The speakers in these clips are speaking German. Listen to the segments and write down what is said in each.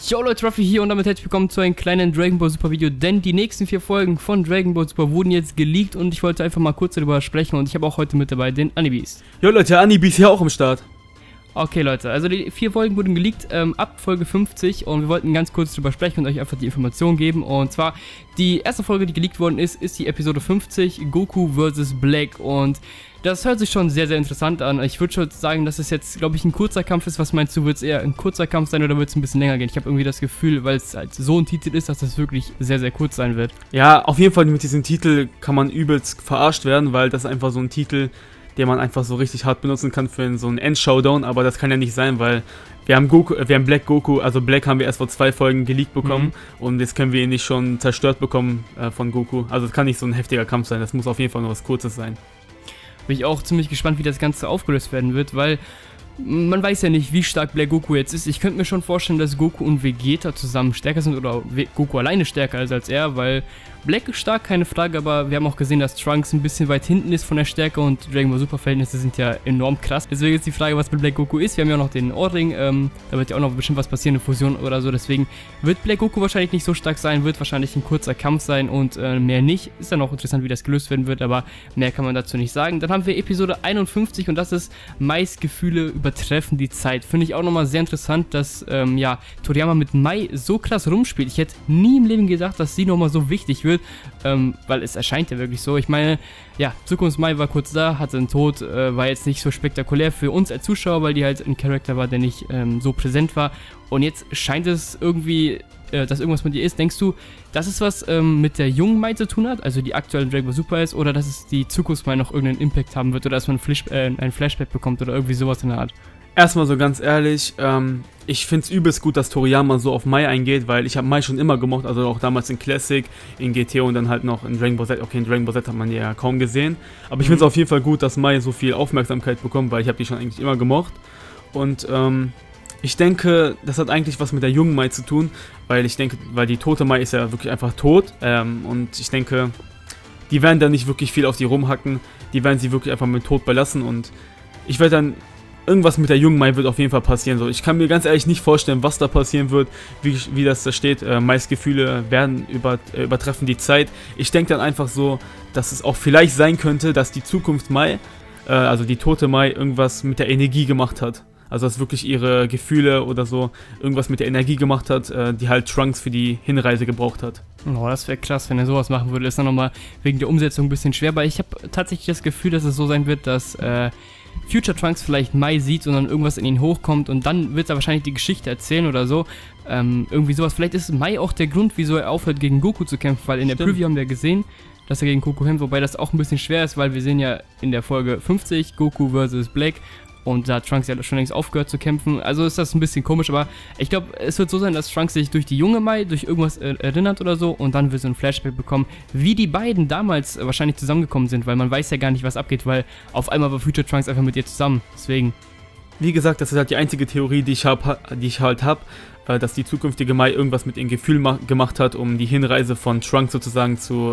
Yo Leute, Ruffy hier und damit herzlich willkommen zu einem kleinen Dragon Ball Super Video, denn die nächsten 4 Folgen von Dragon Ball Super wurden jetzt geleakt und ich wollte einfach mal kurz darüber sprechen und ich habe auch heute mit dabei den Anibis. Jo Leute, Anibis hier auch am Start. Okay Leute, also die 4 Folgen wurden geleakt ab Folge 50 und wir wollten ganz kurz drüber sprechen und euch einfach die Informationen geben. Und zwar, die erste Folge, die geleakt worden ist die Episode 50, Goku vs. Black, und das hört sich schon sehr, sehr interessant an. Ich würde schon sagen, dass es jetzt, glaube ich, ein kurzer Kampf ist. Was meinst du, wird es eher ein kurzer Kampf sein oder wird es ein bisschen länger gehen? Ich habe irgendwie das Gefühl, weil es halt so ein Titel ist, dass das wirklich sehr, sehr kurz sein wird. Ja, auf jeden Fall mit diesem Titel kann man übelst verarscht werden, weil das ist einfach so ein Titel, den man einfach so richtig hart benutzen kann für so einen End-Showdown, aber das kann ja nicht sein, weil wir haben Black Goku, also Black haben wir erst vor 2 Folgen geleakt bekommen und jetzt können wir ihn nicht schon zerstört bekommen von Goku. Also es kann nicht so ein heftiger Kampf sein, das muss auf jeden Fall nur was Kurzes sein. Bin ich auch ziemlich gespannt, wie das Ganze aufgelöst werden wird, weil man weiß ja nicht, wie stark Black Goku jetzt ist. Ich könnte mir schon vorstellen, dass Goku und Vegeta zusammen stärker sind oder Goku alleine stärker ist als er, weil Black ist stark, keine Frage, aber wir haben auch gesehen, dass Trunks ein bisschen weit hinten ist von der Stärke und Dragon Ball Super Verhältnisse sind ja enorm krass. Deswegen ist die Frage, was mit Black Goku ist. Wir haben ja auch noch den Ohrring, da wird ja auch noch bestimmt was passieren, eine Fusion oder so. Deswegen wird Black Goku wahrscheinlich nicht so stark sein, wird wahrscheinlich ein kurzer Kampf sein und mehr nicht. Ist dann auch interessant, wie das gelöst werden wird, aber mehr kann man dazu nicht sagen. Dann haben wir Episode 51 und das ist Mais Gefühle übertreffen die Zeit. Finde ich auch nochmal sehr interessant, dass ja, Toriyama mit Mai so krass rumspielt. Ich hätte nie im Leben gedacht, dass sie nochmal so wichtig wird, weil es erscheint ja wirklich so. Ich meine, ja, Zukunfts-Mai war kurz da, hatte einen Tod, war jetzt nicht so spektakulär für uns als Zuschauer, weil die halt ein Charakter war, der nicht so präsent war. Und jetzt scheint es irgendwie, dass irgendwas mit ihr ist. Denkst du, dass es was mit der jungen Mai zu tun hat, also die aktuelle Dragon Ball Super ist, oder dass es die Zukunfts-Mai noch irgendeinen Impact haben wird, oder dass man ein Flashback bekommt oder irgendwie sowas in der Art? Erstmal so ganz ehrlich, ich finde es übelst gut, dass Toriyama so auf Mai eingeht, weil ich habe Mai schon immer gemocht, also auch damals in Classic, in GT und dann halt noch in Dragon Ball Z. Okay, in Dragon Ball Z hat man die ja kaum gesehen, aber ich finde es auf jeden Fall gut, dass Mai so viel Aufmerksamkeit bekommt, weil ich habe die schon eigentlich immer gemocht. Und ich denke, das hat eigentlich was mit der jungen Mai zu tun, weil die tote Mai ist ja wirklich einfach tot, und ich denke, die werden da nicht wirklich viel auf die rumhacken, die werden sie wirklich einfach mit Tod belassen und ich werde dann irgendwas mit der jungen Mai wird auf jeden Fall passieren. So, ich kann mir ganz ehrlich nicht vorstellen, was da passieren wird, wie das da steht. Mais Gefühle werden übertreffen die Zeit. Ich denke dann einfach so, dass es auch vielleicht sein könnte, dass die Zukunft Mai, also die tote Mai, irgendwas mit der Energie gemacht hat. Also dass wirklich ihre Gefühle oder so irgendwas mit der Energie gemacht hat, die halt Trunks für die Hinreise gebraucht hat. Oh, das wäre krass, wenn er sowas machen würde. Ist dann nochmal wegen der Umsetzung ein bisschen schwer, weil ich habe tatsächlich das Gefühl, dass es so sein wird, dass Future Trunks vielleicht Mai sieht und dann irgendwas in ihn hochkommt und dann wird er wahrscheinlich die Geschichte erzählen oder so. Irgendwie sowas. Vielleicht ist Mai auch der Grund, wieso er aufhört, gegen Goku zu kämpfen, weil in der Preview haben wir gesehen, dass er gegen Goku kämpft, wobei das auch ein bisschen schwer ist, weil wir sehen ja in der Folge 50 Goku vs. Black und da hat Trunks ja schon längst aufgehört zu kämpfen. Also ist das ein bisschen komisch, aber ich glaube, es wird so sein, dass Trunks sich durch die junge Mai, durch irgendwas erinnert oder so und dann wird so ein Flashback bekommen, wie die beiden damals wahrscheinlich zusammengekommen sind, weil man weiß ja gar nicht, was abgeht, weil auf einmal war Future Trunks einfach mit ihr zusammen, deswegen. Wie gesagt, das ist halt die einzige Theorie, die ich halt habe, dass die zukünftige Mai irgendwas mit ihrem Gefühl gemacht hat, um die Hinreise von Trunks sozusagen zu,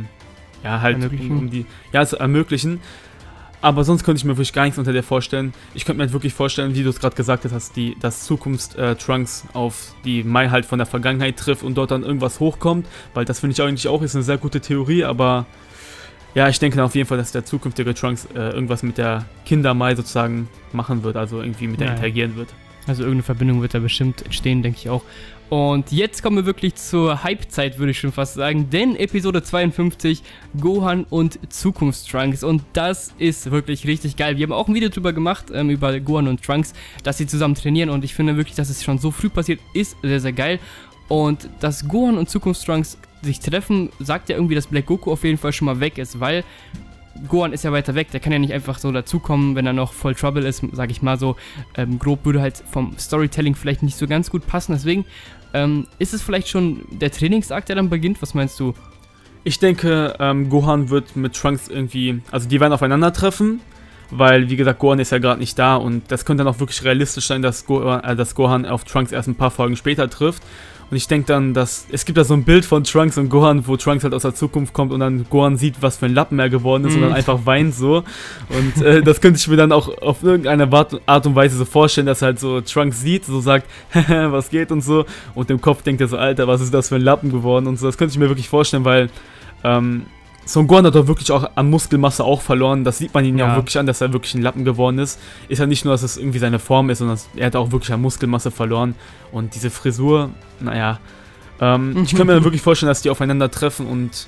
ja, halt, zu ermöglichen. Aber sonst könnte ich mir wirklich gar nichts unter der vorstellen. Ich könnte mir halt wirklich vorstellen, wie du es gerade gesagt hast, dass Zukunfts-Trunks auf die Mai halt von der Vergangenheit trifft und dort dann irgendwas hochkommt. Weil das finde ich eigentlich auch ist eine sehr gute Theorie, aber ja, ich denke auf jeden Fall, dass der zukünftige Trunks irgendwas mit der Kinder-Mai sozusagen machen wird, also irgendwie mit der interagieren wird. Also irgendeine Verbindung wird da bestimmt entstehen, denke ich auch. Und jetzt kommen wir wirklich zur Hype-Zeit, würde ich schon fast sagen, denn Episode 52, Gohan und Zukunftstrunks, und das ist wirklich richtig geil. Wir haben auch ein Video drüber gemacht, über Gohan und Trunks, dass sie zusammen trainieren, und ich finde wirklich, dass es schon so früh passiert, ist sehr, sehr geil. Und dass Gohan und Zukunftstrunks sich treffen, sagt ja irgendwie, dass Black Goku auf jeden Fall schon mal weg ist, weil Gohan ist ja weiter weg, der kann ja nicht einfach so dazukommen, wenn er noch voll Trouble ist, sag ich mal so. Grob würde halt vom Storytelling vielleicht nicht so ganz gut passen, deswegen ist es vielleicht schon der Trainingsakt, der dann beginnt? Was meinst du? Ich denke, Gohan wird mit Trunks irgendwie, also die werden aufeinandertreffen, weil, wie gesagt, Gohan ist ja gerade nicht da und das könnte dann auch wirklich realistisch sein, dass Gohan auf Trunks erst ein paar Folgen später trifft. Und ich denke dann, dass es gibt da so ein Bild von Trunks und Gohan, wo Trunks halt aus der Zukunft kommt und dann Gohan sieht, was für ein Lappen er geworden ist und dann einfach weint so. Und das könnte ich mir dann auch auf irgendeine Art und Weise so vorstellen, dass er halt so Trunks sieht, so sagt, was geht und so. Und im Kopf denkt er so, Alter, was ist das für ein Lappen geworden und so. Das könnte ich mir wirklich vorstellen, weil Son Gohan hat doch wirklich auch an Muskelmasse auch verloren. Das sieht man ihn ja auch wirklich an, dass er wirklich ein Lappen geworden ist. Ist ja nicht nur, dass es irgendwie seine Form ist, sondern er hat auch wirklich an Muskelmasse verloren. Und diese Frisur, naja, ich könnte mir dann wirklich vorstellen, dass die aufeinandertreffen und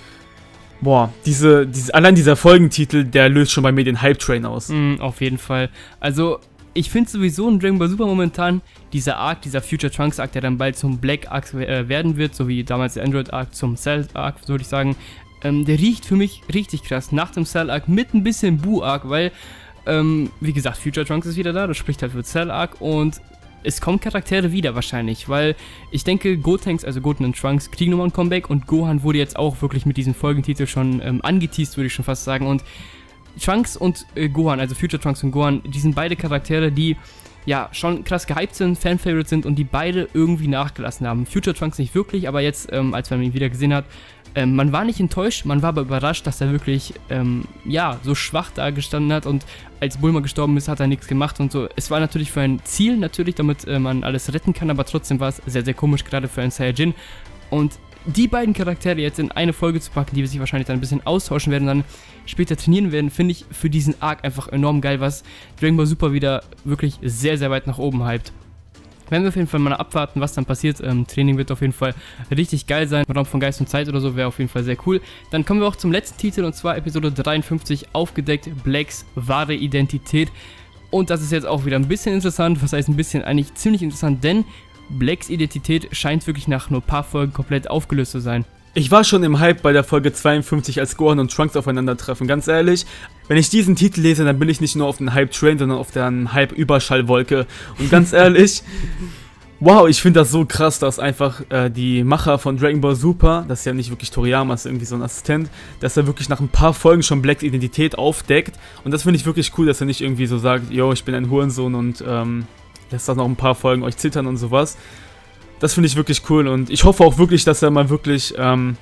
boah, allein dieser Folgentitel, der löst schon bei mir den Hype-Train aus. Auf jeden Fall. Also, ich finde sowieso in Dragon Ball Super momentan, dieser Arc, dieser Future Trunks Arc, der dann bald zum Black Arc werden wird, so wie damals der Android Arc zum Cell Arc, so würde ich sagen, der riecht für mich richtig krass nach dem Cell Arc mit ein bisschen Buu Arc, weil, wie gesagt, Future Trunks ist wieder da, das spricht halt für Cell Arc und es kommen Charaktere wieder wahrscheinlich, weil ich denke, Gotenks, also Goten und Trunks, kriegen nochmal ein Comeback und Gohan wurde jetzt auch wirklich mit diesem Folgentitel schon angeteased, würde ich schon fast sagen, und Trunks und Gohan, also Future Trunks und Gohan, die sind beide Charaktere, die ja schon krass gehypt sind, Fan-Favorites sind und die beide irgendwie nachgelassen haben. Future Trunks nicht wirklich, aber jetzt, als man ihn wieder gesehen hat, man war nicht enttäuscht, man war aber überrascht, dass er wirklich, ja, so schwach da gestanden hat und als Bulma gestorben ist, hat er nichts gemacht und so. Es war natürlich für ein Ziel, natürlich, damit man alles retten kann, aber trotzdem war es sehr, sehr komisch, gerade für einen Saiyajin. Und die beiden Charaktere jetzt in eine Folge zu packen, die wir sich wahrscheinlich dann ein bisschen austauschen werden, dann später trainieren werden, finde ich für diesen Arc einfach enorm geil, was Dragon Ball Super wieder wirklich sehr, sehr weit nach oben hypt. Werden wir auf jeden Fall mal abwarten, was dann passiert. Training wird auf jeden Fall richtig geil sein. Raum von Geist und Zeit oder so wäre auf jeden Fall sehr cool. Dann kommen wir auch zum letzten Titel und zwar Episode 53, aufgedeckt, Blacks wahre Identität. Und das ist jetzt auch wieder ein bisschen interessant, was heißt ein bisschen, eigentlich ziemlich interessant, denn Blacks Identität scheint wirklich nach nur ein paar Folgen komplett aufgelöst zu sein. Ich war schon im Hype bei der Folge 52, als Gohan und Trunks aufeinandertreffen. Ganz ehrlich, wenn ich diesen Titel lese, dann bin ich nicht nur auf den Hype-Train, sondern auf der Hype-Überschallwolke. Und ganz ehrlich, wow, ich finde das so krass, dass einfach die Macher von Dragon Ball Super, das ist ja nicht wirklich Toriyama, das ist irgendwie so ein Assistent, dass er wirklich nach ein paar Folgen schon Blacks Identität aufdeckt. Und das finde ich wirklich cool, dass er nicht irgendwie so sagt, yo, ich bin ein Hurensohn und lässt das noch ein paar Folgen euch zittern und sowas. Das finde ich wirklich cool und ich hoffe auch wirklich, dass er mal wirklich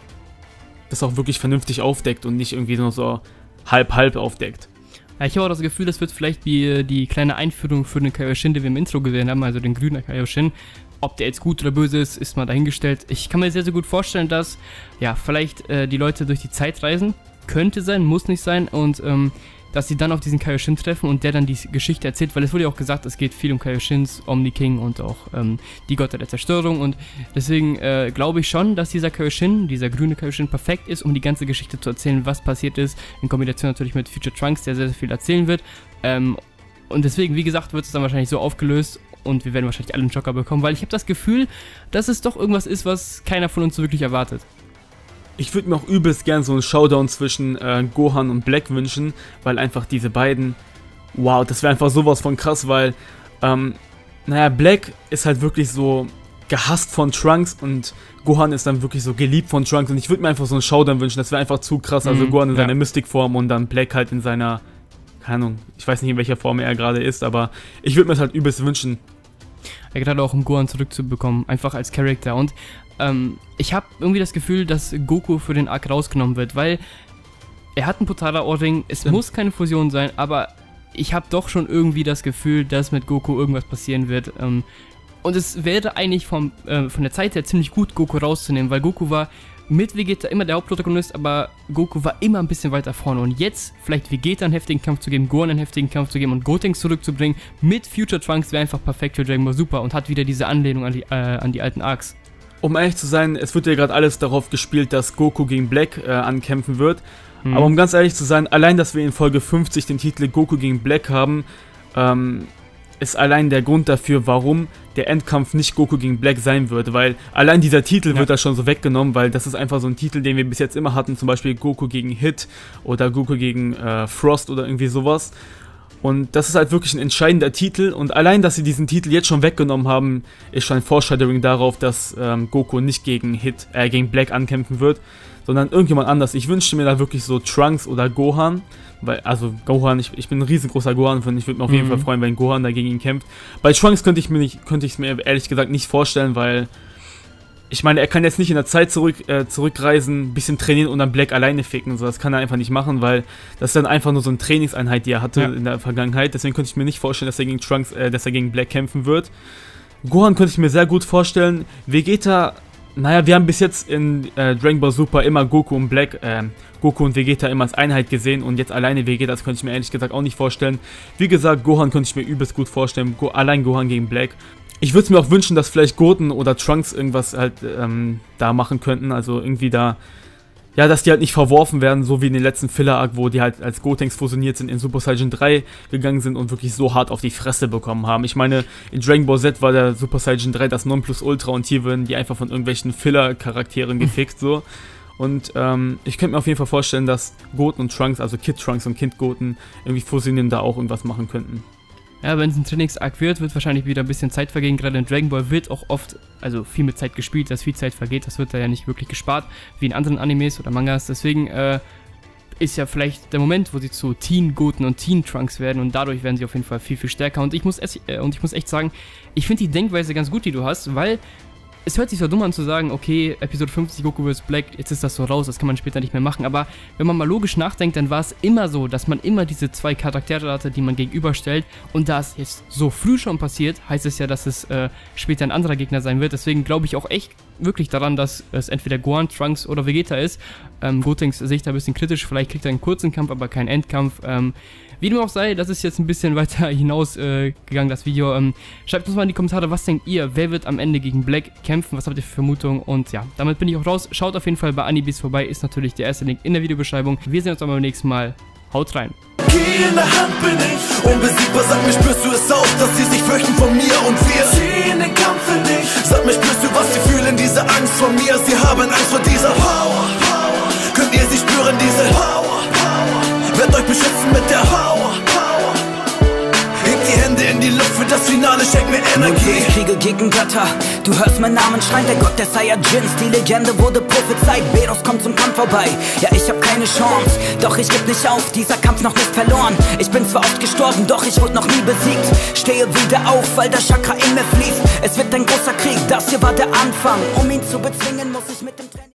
das auch wirklich vernünftig aufdeckt und nicht irgendwie nur so halb aufdeckt. Ja, ich habe auch das Gefühl, das wird vielleicht wie die kleine Einführung für den Kaioshin, den wir im Intro gesehen haben, also den grünen Kaioshin. Ob der jetzt gut oder böse ist, ist mal dahingestellt. Ich kann mir sehr, sehr gut vorstellen, dass ja vielleicht die Leute durch die Zeit reisen. Könnte sein, muss nicht sein und dass sie dann auf diesen Kaioshin treffen und der dann die Geschichte erzählt, weil es wurde ja auch gesagt, es geht viel um Kaioshins, Omni King und auch die Götter der Zerstörung und deswegen glaube ich schon, dass dieser Kaioshin, dieser grüne Kaioshin perfekt ist, um die ganze Geschichte zu erzählen, was passiert ist, in Kombination natürlich mit Future Trunks, der sehr, sehr viel erzählen wird und deswegen, wie gesagt, wird es dann wahrscheinlich so aufgelöst und wir werden wahrscheinlich alle einen Schocker bekommen, weil ich habe das Gefühl, dass es doch irgendwas ist, was keiner von uns so wirklich erwartet. Ich würde mir auch übelst gern so einen Showdown zwischen Gohan und Black wünschen, weil einfach diese beiden, wow, das wäre einfach sowas von krass, weil, naja, Black ist halt wirklich so gehasst von Trunks und Gohan ist dann wirklich so geliebt von Trunks und ich würde mir einfach so einen Showdown wünschen, das wäre einfach zu krass, also Gohan in seiner Mystic-Form und dann Black halt in seiner, keine Ahnung, ich weiß nicht in welcher Form er gerade ist, aber ich würde mir das halt übelst wünschen. Ja, gerade auch um Gohan zurückzubekommen, einfach als Charakter und ich habe irgendwie das Gefühl, dass Goku für den Arc rausgenommen wird, weil er hat einen Potara-Ohrring, es muss keine Fusion sein, aber ich habe doch schon irgendwie das Gefühl, dass mit Goku irgendwas passieren wird. Und es wäre eigentlich von der Zeit her ziemlich gut, Goku rauszunehmen, weil Goku war mit Vegeta immer der Hauptprotagonist, aber Goku war immer ein bisschen weiter vorne. Und jetzt vielleicht Vegeta einen heftigen Kampf zu geben, Gohan einen heftigen Kampf zu geben und Gotenks zurückzubringen mit Future Trunks wäre einfach perfekt für Dragon Ball Super und hat wieder diese Anlehnung an die alten Arcs. Um ehrlich zu sein, es wird ja gerade alles darauf gespielt, dass Goku gegen Black ankämpfen wird. Aber um ganz ehrlich zu sein, allein, dass wir in Folge 50 den Titel Goku gegen Black haben, ist allein der Grund dafür, warum der Endkampf nicht Goku gegen Black sein wird. Weil allein dieser Titel wird da schon so weggenommen, weil das ist einfach so ein Titel, den wir bis jetzt immer hatten. Zum Beispiel Goku gegen Hit oder Goku gegen Frost oder irgendwie sowas. Und das ist halt wirklich ein entscheidender Titel und allein, dass sie diesen Titel jetzt schon weggenommen haben, ist schon ein Foreshadowing darauf, dass Goku nicht gegen Black ankämpfen wird, sondern irgendjemand anders. Ich wünschte mir da wirklich so Trunks oder Gohan, weil, also Gohan, ich bin ein riesengroßer Gohan-Fan, ich würde mich auf jeden Fall freuen, wenn Gohan da gegen ihn kämpft. Bei Trunks könnte ich es mir ehrlich gesagt nicht vorstellen, weil ich meine, er kann jetzt nicht in der Zeit zurückreisen, ein bisschen trainieren und dann Black alleine ficken. So, das kann er einfach nicht machen, weil das ist dann einfach nur so eine Trainingseinheit, die er hatte in der Vergangenheit. Deswegen könnte ich mir nicht vorstellen, dass er gegen Black kämpfen wird. Gohan könnte ich mir sehr gut vorstellen. Vegeta, naja, wir haben bis jetzt in Dragon Ball Super immer Goku und Vegeta immer als Einheit gesehen und jetzt alleine Vegeta, das könnte ich mir ehrlich gesagt auch nicht vorstellen. Wie gesagt, Gohan könnte ich mir übelst gut vorstellen, allein Gohan gegen Black. Ich würde es mir auch wünschen, dass vielleicht Goten oder Trunks irgendwas halt da machen könnten, also irgendwie da, ja, dass die halt nicht verworfen werden, so wie in den letzten Filler-Arc, wo die halt als Gotenks fusioniert sind, in Super Saiyan 3 gegangen sind und wirklich so hart auf die Fresse bekommen haben. Ich meine, in Dragon Ball Z war der Super Saiyan 3 das Nonplusultra und hier werden die einfach von irgendwelchen Filler-Charakteren gefickt, so. Und ich könnte mir auf jeden Fall vorstellen, dass Goten und Trunks, also Kid Trunks und Kind Goten, irgendwie fusionieren, da auch irgendwas machen könnten. Ja, wenn es ein Trainingsarc wird wahrscheinlich wieder ein bisschen Zeit vergehen. Gerade in Dragon Ball wird auch oft, also viel mit Zeit gespielt, dass viel Zeit vergeht. Das wird da ja nicht wirklich gespart, wie in anderen Animes oder Mangas. Deswegen ist ja vielleicht der Moment, wo sie zu Teen Goten und Teen Trunks werden und dadurch werden sie auf jeden Fall viel, viel stärker. Und ich muss echt sagen, ich finde die Denkweise ganz gut, die du hast, weil es hört sich so dumm an zu sagen, okay, Episode 50 Goku vs. Black, jetzt ist das so raus, das kann man später nicht mehr machen, aber wenn man mal logisch nachdenkt, dann war es immer so, dass man immer diese zwei Charaktere hatte, die man gegenüberstellt, und da es jetzt so früh schon passiert, heißt es ja, dass es später ein anderer Gegner sein wird. Deswegen glaube ich auch echt wirklich daran, dass es entweder Gohan, Trunks oder Vegeta ist. Gotenks sehe ich da ein bisschen kritisch, vielleicht kriegt er einen kurzen Kampf, aber keinen Endkampf. Wie dem auch sei, das ist jetzt ein bisschen weiter hinaus gegangen, das Video. Schreibt uns mal in die Kommentare, was denkt ihr? Wer wird am Ende gegen Black kämpfen? Was habt ihr für Vermutungen? Und ja, damit bin ich auch raus. Schaut auf jeden Fall bei Anibis vorbei, ist natürlich der erste Link in der Videobeschreibung. Wir sehen uns dann beim nächsten Mal. Haut rein. Geh in der Hand bin ich, unbesiegbar, sag mir, spürst du es auch, dass sie sich fürchten von mir und wir ziehen den Kampf in dich. Sag mir, spürst du, was sie fühlen, diese Angst vor mir, sie haben Angst vor dieser Power. Könnt ihr sie spüren, diese Power? Werd euch beschützen mit der Power. Hebt die Hände in die Luft für das Finale, schenk mir Energie. Ich kriege gegen Götter, du hörst meinen Namen schreien, der Gott der Saiyajins. Die Legende wurde prophezeit, Beerus kommt zum Kampf vorbei. Ja, ich hab keine Chance, doch ich geb nicht auf, dieser Kampf noch nicht verloren. Ich bin zwar oft gestorben, doch ich wurde noch nie besiegt. Stehe wieder auf, weil der Chakra in mir fließt. Es wird ein großer Krieg, das hier war der Anfang. Um ihn zu bezwingen, muss ich mit dem Training